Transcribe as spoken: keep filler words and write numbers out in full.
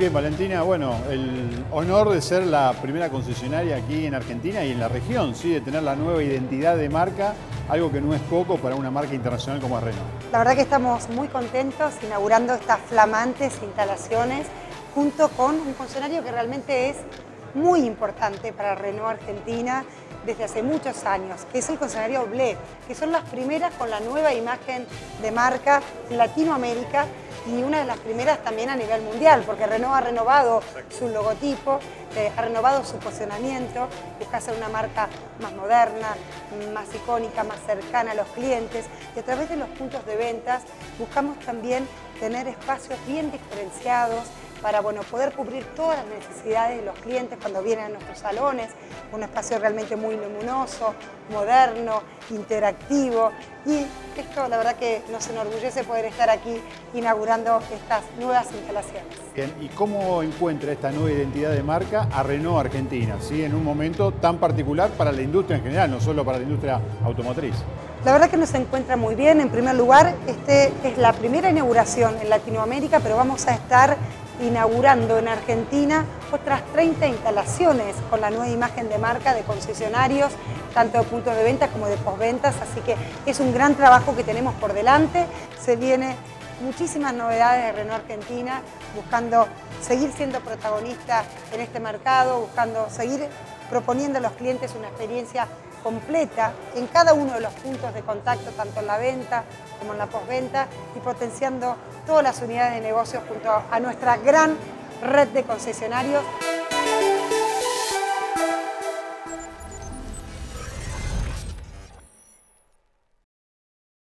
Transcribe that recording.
Bien, Valentina, bueno, el honor de ser la primera concesionaria aquí en Argentina y en la región, ¿sí? De tener la nueva identidad de marca, algo que no es poco para una marca internacional como es Renault. La verdad que estamos muy contentos inaugurando estas flamantes instalaciones junto con un concesionario que realmente es muy importante para Renault Argentina desde hace muchos años, que es el concesionario Blé, que son las primeras con la nueva imagen de marca en Latinoamérica y una de las primeras también a nivel mundial, porque Renault ha renovado su logotipo, eh, ha renovado su posicionamiento, busca ser una marca más moderna, más icónica, más cercana a los clientes, y a través de los puntos de ventas buscamos también tener espacios bien diferenciados para bueno, poder cubrir todas las necesidades de los clientes cuando vienen a nuestros salones, un espacio realmente muy luminoso, moderno, interactivo, y esto la verdad que nos enorgullece poder estar aquí inaugurando estas nuevas instalaciones. Bien, ¿y cómo encuentra esta nueva identidad de marca a Renault Argentina, ¿sí? En un momento tan particular para la industria en general, no solo para la industria automotriz? La verdad que nos encuentra muy bien. En primer lugar, este es la primera inauguración en Latinoamérica, pero vamos a estar inaugurando en Argentina otras treinta instalaciones con la nueva imagen de marca de concesionarios, tanto de puntos de venta como de posventas, así que es un gran trabajo que tenemos por delante. Se vienen muchísimas novedades de Renault Argentina, buscando seguir siendo protagonista en este mercado, buscando seguir proponiendo a los clientes una experiencia completa en cada uno de los puntos de contacto, tanto en la venta como en la postventa, y potenciando todas las unidades de negocio junto a nuestra gran red de concesionarios.